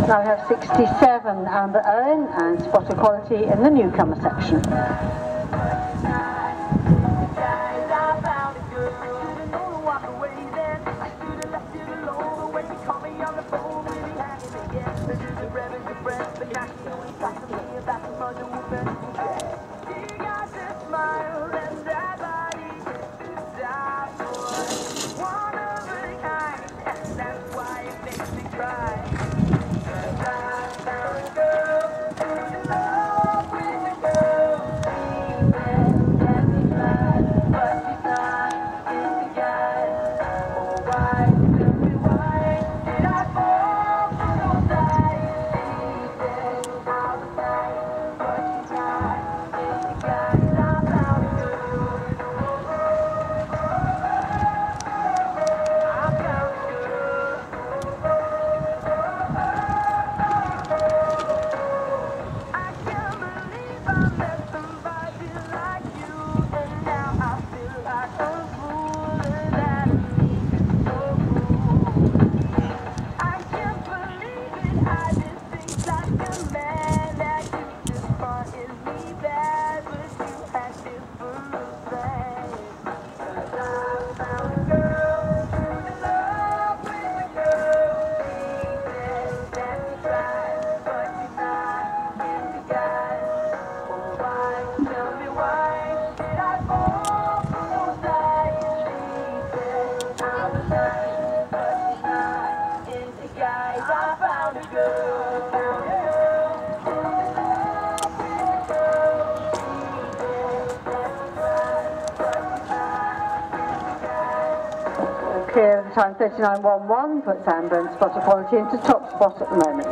Now we have 67 Amber Owen and spot equality in the newcomer section. Clear of the time 39.11 puts Amber and spot equality into top spot at the moment.